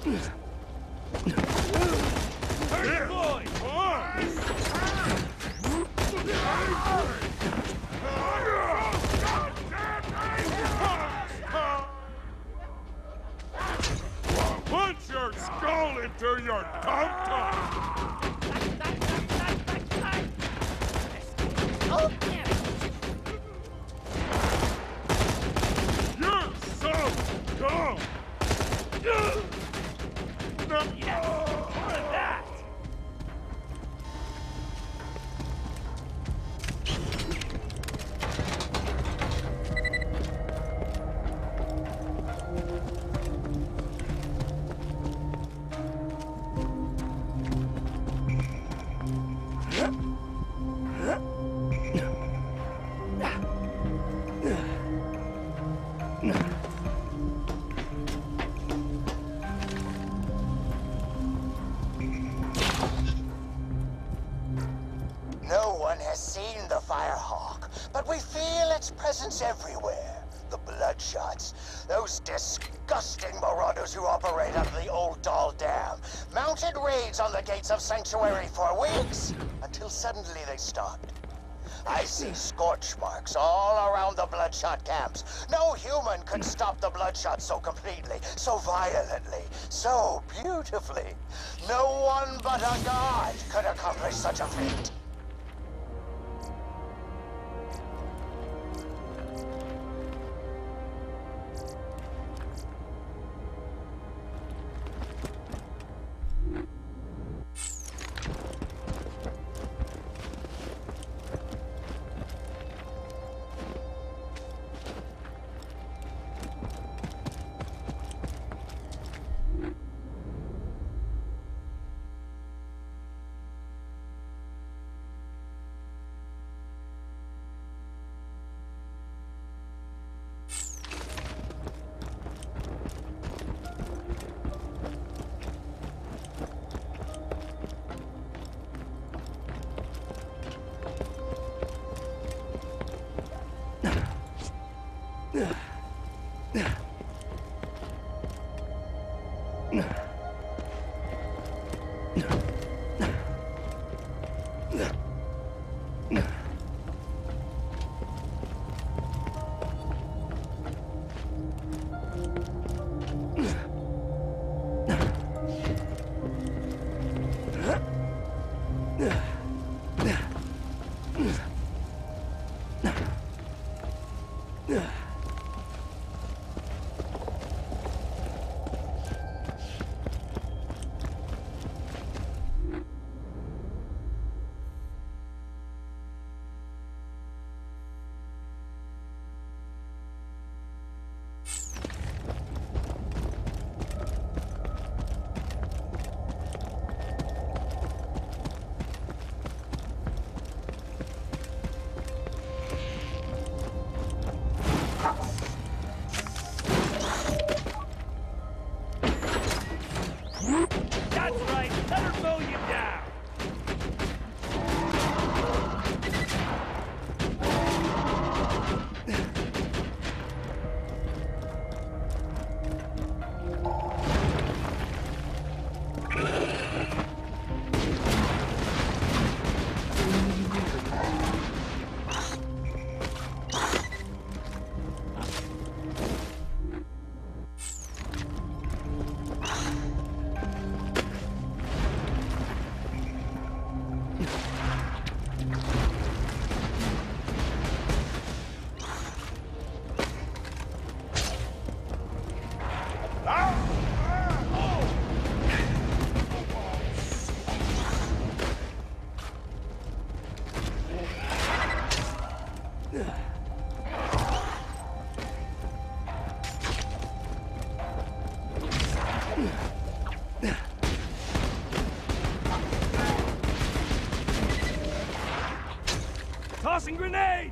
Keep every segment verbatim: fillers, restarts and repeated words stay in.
Hurt boy! Punch your skull into your tum-tum! Oh, damn it! You're so dumb! No. Yes! More of that! No one has seen the Firehawk, but we feel its presence everywhere. The Bloodshots, those disgusting marauders who operate out of the Old Doll Dam, mounted raids on the gates of Sanctuary for weeks, until suddenly they stopped. I see scorch marks all around the Bloodshot camps. No human could stop the Bloodshot so completely, so violently, so beautifully. No one but a god could accomplish such a feat. That's right! Let her mow you down! Tossing grenade!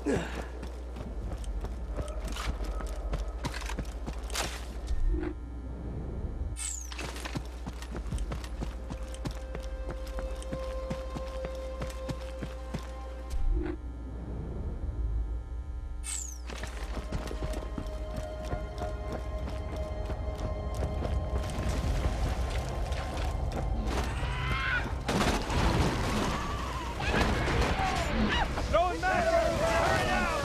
Going back! Hurry out!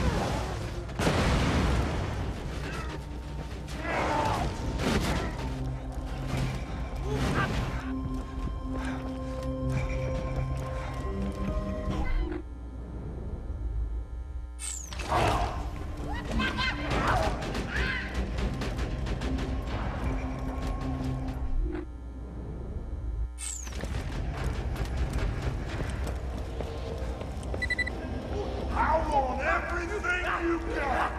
I want everything you got!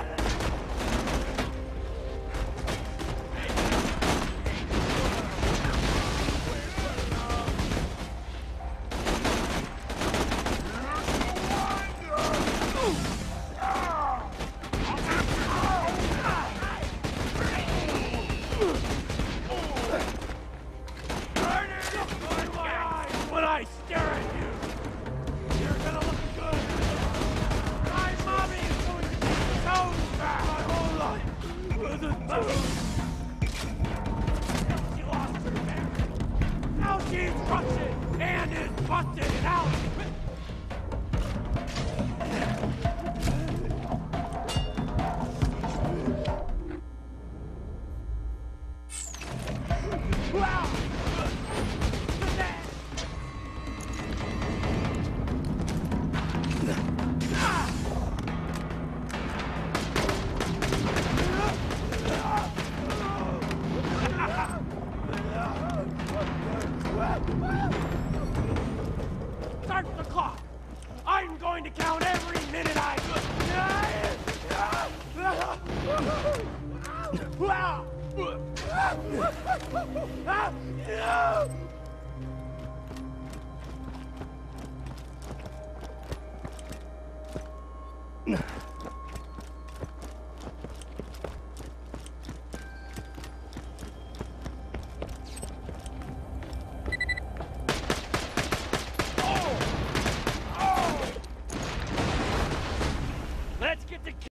When I stare at you, you're gonna look good. My mommy is going to be so bad my whole life. She lost her parents. Now she's Russian and is busted out. Wow! Start the clock! I'm going to count every minute I... Wow!